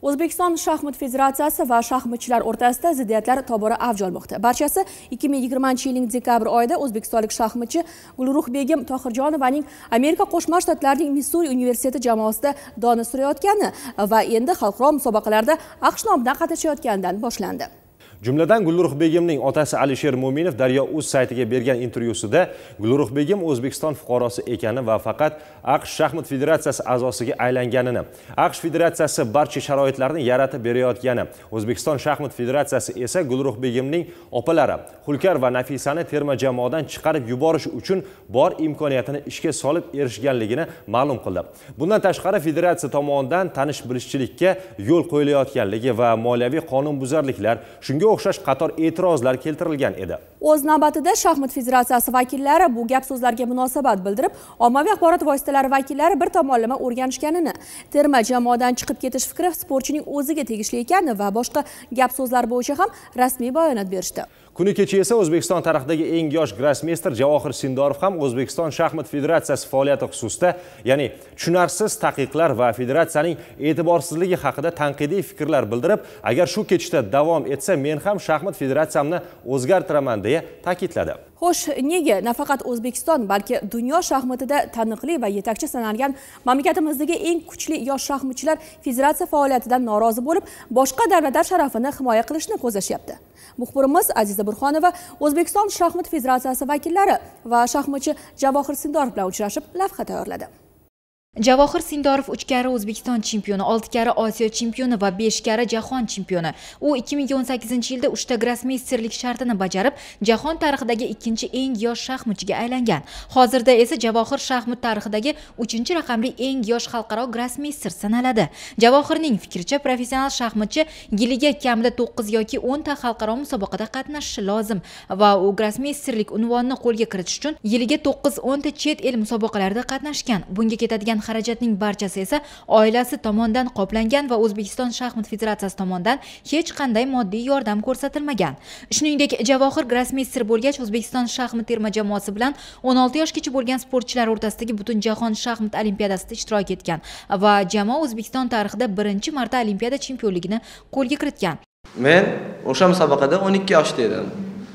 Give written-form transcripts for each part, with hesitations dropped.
O'zbekiston shaxmat federatsiyasi va shaxmatchilar o'rtasida ziddiyatlar tobora avj olmoqda. Barchasi 2020-yilning dekabr oyida o'zbekistonlik shaxmatchi Gulruhbegim Tohirjonovaning Amerika Qo'shma Shtatlarining Missuri universiteti jamoasida dona surayotgani va endi xalqaro musobaqalarda AQSh nomidan qatnashayotganidan boshlandi. Jumladan Gulruhbegimning otasi Alisher Mo'minov Daryo.uz saytiga bergan intervyusida Gulruhbegim O'zbekiston fuqarosi ekani va faqat AQSh shaxmat federatsiyasi a'zosiga aylanganini, AQSh federatsiyasi barcha sharoitlarni yaratib berayotgani, O'zbekiston shaxmat federatsiyasi esa Gulruhbegimning opalari Hulkar va Nafisani terma jamoadan chiqarib yuborish uchun bor imkoniyatini ishga solib erishganligini ma'lum qildi. Bundan tashqari federatsiya tomonidan tanish-bilishchilikka yo'l qo'yilayotganligi va moliyaviy qonunbuzarliklar, shunga o'xshash qator e'tirozlar keltirilgan edi. O'z navbatida shaxmat federatsiyasi vakillari bu gap so'zlarga munosabat bildirib, ommaviy axborot vositalari vakillari bir tomonlama o'rganishganini, terma jamoadan chiqib ketish fikri sportchining o'ziga tegishli ekanini va boshqa gap so'zlar bo'yicha ham rasmiy bayonot berishdi. Kuni kecha esa O'zbekiston tarixidagi eng yosh grossmeyster Javohir Sindorov ham O'zbekiston shaxmat federatsiyasi faoliyati xususida, ya'ni tushunarsiz taqiqlar va federatsiyaning e'tiborsizligi haqida tanqidiy fikrlar bildirib, agar shu ketishda davom etsa, men ham shaxmat federatsiyamni o'zgartiraman deya ta'kidladi. Xo'sh, nega nafaqat O'zbekiston, balki dunyo shaxmatida taniqli va yetakchi sanalgan mamlakatimizdagi eng kuchli yosh shaxmatchilar federatsiya faoliyatidan norozi bo'lib, boshqa davlatlar sharafini himoya qilishni ko'zlashyapti? Muxbirimiz Aziza Burxonova O'zbekiston shaxmat federatsiyasi vakillari va shaxmatchi Javohir Sindorov bilan uchrashib, lavha tayyorladi. Javohir Sindorov 3 karra O'zbekiston chempioni, 6 karra Osiyo chempioni va 5 karra jahon chempioni. U 2018-yilda 3 ta grossmeysterlik shartini bajarib, jahon tarixidagi ikkinchi eng yosh shaxmatchiga aylangan. Hozirda esa Javohir shaxmat tarixidagi 3-raqamli eng yosh xalqaro grossmeyster sanaladi. Javohirning fikricha, professional shaxmatchi yiliga kamida 9 yoki 10 ta xalqaro musobaqada qatnashishi lozim va u grossmeysterlik unvonini qo'lga kiritish uchun yiliga 9-10 ta chet el musobaqalarida qatnashgan. Bunga ketadigan xarajatning barchasi esa oilasi tomonidan qoplangan va O'zbekiston shaxmat federatsiyasi tomonidan hech qanday moddiy yordam ko'rsatilmagan. Shuningdek, Javohir grossmeyster bo'lgach, O'zbekiston shaxmat terma jamoasi bilan 16 yoshgacha bo'lgan sportchilar o'rtasidagi butun jahon shaxmat olimpiadasida ishtirok etgan va jamoa O'zbekiston tarixida birinchi marta olimpiada chempionligini qo'lga kiritgan. Men o'sha musobaqada 12 yoshda edim.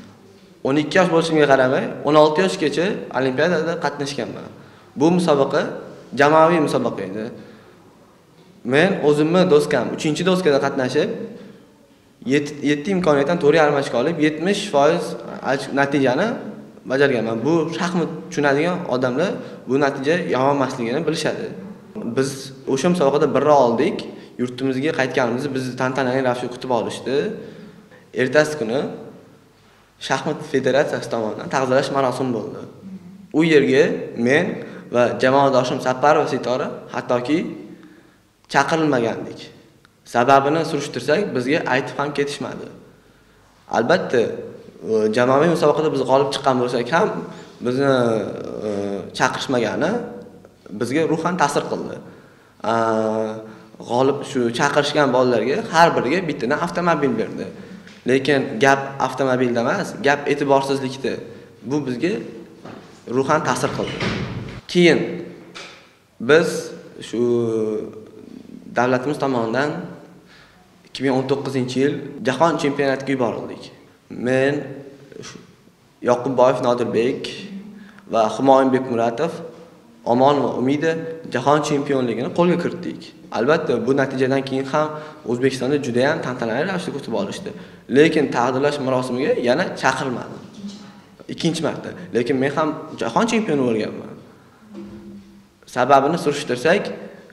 12 yosh bo'lishimga qaramay, 16 yoshgacha olimpiadada qatnashganman. Bu musobaqa jamoaviy musobaqa edi. Men o'zimni do'skam 3-doskada qatnashib, 7 imkoniyatdan to'g'ri almashib olib, 70% natijani bajarganman. Bu shaxmat tushunadigan odamlar bu natija yomon emasligini bilishadi. Biz o'sha musobaqada birra oldik. Yurtimizga qaytganimizni bizni tantanali ravishda kutib olishdi. Ertasi kuni shaxmat federatsiyasi tomonidan taqdirlash marosimi bo'ldi. U yerga men va jamoadoshim Sapar va Sitora hattoki chaqirilmagandik. Sababini surishtirsak, bizga aytib ham ketishmadi. Albatta, jamoaviy musobaqada biz g'olib chiqqan bo'lsak ham, bizni chaqirishmagani bizga ruhan ta'sir qildi. G'olib shu chaqirishgan bolalarga har biriga bittadan avtomobil berdi. Lekin gap avtomobilda emas, gap e'tiborsizlikda. Bu bizga ruhan ta'sir qildi. Keyin biz shu davlatimiz tomonidan 2019-yil jahon chempionatiga yuborildik. Men Yoqubboyev Nodirbek va Humoyun Bekmuratov omon va umida jahon chempionligini qo'lga kiritdik. Albatta, bu natijadan keyin ham O'zbekistonda juda ham tantanali ravishda kutib olishdi. Lekin taqdirlash marosimiga yana chaqirilmadi. Ikkinchi marta. Lekin men ham jahon chempioni bo'lganman. Sababini surishtirsak,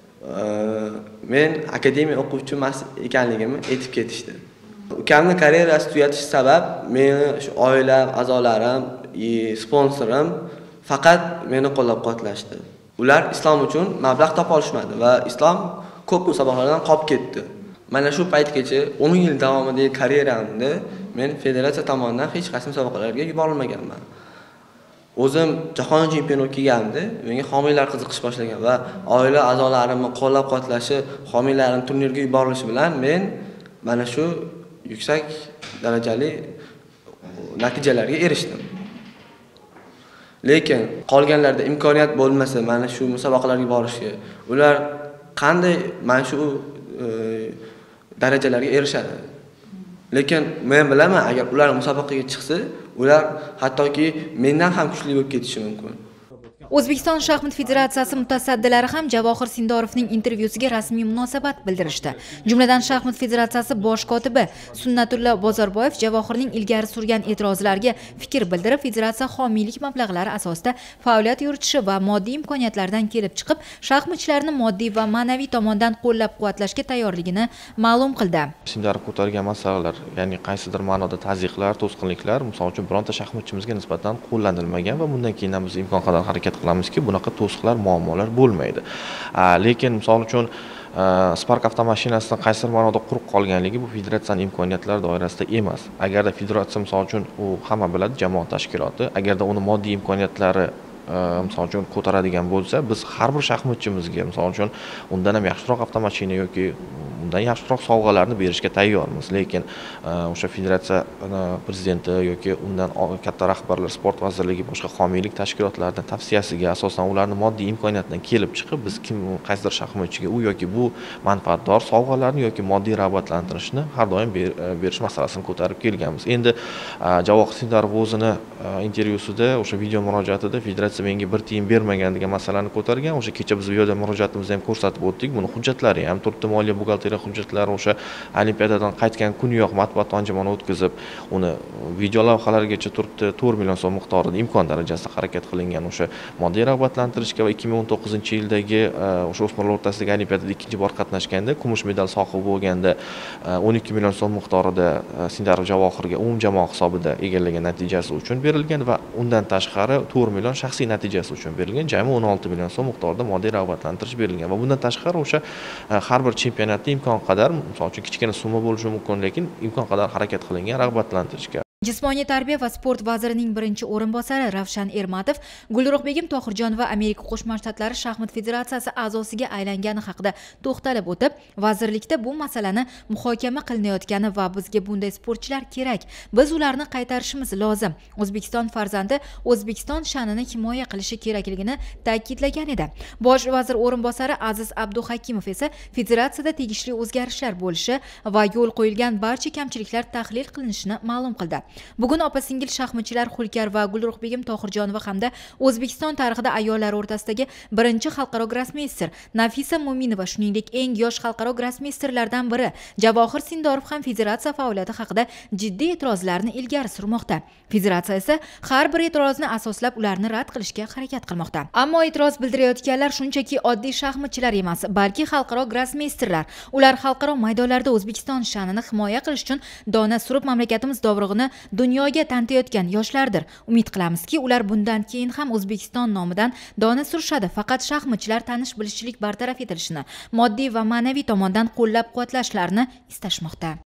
men akademiya o'quvchi emas ekanligimni aytib ketishdi. Ukamning karyerasi tugatish sabab meni shu oila a'zolarim, sponsorim faqat meni qo'llab-quvvatlashdi. Ular islom uchun mablag' topa olishmadi va islom ko'p musobaqalardan qolib ketdi. Mana shu paytgacha 10 yil davomidagi karyeramda men federatsiya tomonidan hech qaysi musobaqalarga yuborilmaganman. O'zim jahon chempioni kelganimda menga homiylar qiziqish boshlagan va oila a'zolarimni qo'llab-quvvatlashi, homiylarim turnirga yuborilishi bilan men mana shu yuksak darajali natijalarga erishdim. Lekin qolganlarda imkoniyat bo'lmasa, mana shu musobaqalarga borishga, ular qanday mana shu darajalarga erishadi. Lekin men bilaman, agar ular musobaqaga chiqsa, ular hattoki mendan ham kuchli bo'lib ketishi mumkin. O'zbekiston shaxmat federatsiyasi mutasaddilari ham Javohir Sindorovning intervyusiga rasmiy munosabat bildirishdi. Jumladan shaxmat federatsiyasi bosh kotibi Sunnatulla Bozorboyev Javohirning ilgari surgan e'tirozlariga fikr bildirib, federatsiya homiylik mablag'lari asosida faoliyat yuritishi va moddiy imkoniyatlardan kelib chiqib, shaxmatchilarni moddiy va ma'naviy tomondan qo'llab-quvvatlashga tayyorligini ma'lum qildi. Sindorov ko'targan masalalar, ya'ni qaysidir ma'noda tazyiqlar, to'sqinliklar, misol uchun bironta shaxmatchimizga nisbatan qo'llanilmagan va bundan keyin ham biz imkon qadar harakat qilamizki, bunaqa to'siqlar, muammolar bo'lmaydi. Lekin misol uchun Spark avtomashinasidan qaysidir ma'noda quruq qolganligi bu federatsiyaning imkoniyatlari doirasida emas. Agarda federatsiya misol uchun u hamma biladi, jamoat tashkiloti, agarda uni moddiy imkoniyatlari misol uchun ko'taradigan bo'lsa, biz har bir shaxmatchimizga misol uchun undan ham yaxshiroq avtomashina yoki undan yaxshiroq sovg'alarni berishga tayyormiz. Lekin o'sha federatsiya prezidenti yoki undan katta rahbarlar, sport vazirligi, boshqa homiylik tashkilotlarining tavsiyasiga asosan ularning moddiy imkoniyatidan kelib chiqib, biz qaysidir shaxmatchiga u yoki bu manfaatdor sovg'alarni yoki moddiy rag'batlantirishni har doim berish masalasini ko'tarib kelganmiz. Endi Javohir Sindorov o'zini intervyusida, o'sha video murojaatida federatsiya menga bir tiyin bermagan degan masalani ko'targan. O'sha kecha biz video murojaatimizni ham ko'rsatib o'tdik. Buni hujjatlari ham turibdi, moliya buxgalteriya hujjatlari, o'sha olimpiadadan qaytgan kuniyoq matbuot anjumani o'tkazib, uni video lavhalarigacha turibdi. 4 million so'm miqdorida imkon darajasida harakat qilingan o'sha moddiy rag'batlantirishga va 2019-yildagi o'sha o'smirlar o'rtasidagi olimpiadada ikkinchi bor qatnashganda kumush medal sohibi bo'lganda 12 million so'm miqdorida Sindorov Javohirga umumjamoa hisobida egallagan natijasi uchun berilgan va undan tashqari 4 million shaxsiy natijasi uchun berilgan, jami 16 million so'm miqdorida moddiy rag'batlantirish berilgan va bundan tashqari o'sha har bir chempionatda imkon qadar, misol uchun kichkina summa bo'lishi mumkin, lekin imkon qadar harakat qilingan rag'batlantirishga. Jismoniy tarbiya va sport vazirining birinchi o'rinbosari Ravshan Ermatov Gulruhbegim Tohirjonova Amerika Qo'shma Shtatlari shaxmat federatsiyasi a'zosiga aylangani haqida to'xtalib o'tib, vazirlikda bu masalani muhokama qilinayotgani va bizga bunday sportchilar kerak. Biz ularni qaytarishimiz lozim. O'zbekiston farzandi O'zbekiston sha'nini himoya qilishi kerakligini ta'kidlagan edi. Bosh vazir o'rinbosari Aziz Abduhakimov esa federatsiyada tegishli o'zgarishlar bo'lishi va yo'l qo'yilgan barcha kamchiliklar tahlil qilinishini ma'lum qildi. Bugun opa-singil shaxmatchilar Xulkar va Gulruhbegim Tohirjonova hamda O'zbekiston tarixida ayollar o'rtasidagi birinchi xalqaro grossmeyster Nafisa Mo'minova, shuningdek eng yosh xalqaro grossmeysterlardan biri Javohir Sindorov ham federatsiya faoliyati haqida jiddiy e'tirozlarni ilgari surmoqda. Federatsiya esa har bir e'tirozni asoslab ularni rad qilishga harakat qilmoqda. Ammo e'tiroz bildirayotganlar shunchaki oddiy shaxmatchilar emas, balki xalqaro grossmeysterlar. Ular xalqaro maydonlarda O'zbekiston sha'nini himoya qilish uchun dona surib mamlakatimiz dovrug'ini dunyoga tantiyotgan yoshlardir. Umid qilamizki, ular bundan keyin ham O'zbekiston nomidan dona surishadi. Faqat shaxmatchilar tanish-bilishchilik bartaraf etilishini, moddiy va ma'naviy tomondan qo'llab-quvvatlashlarini istashmoqda.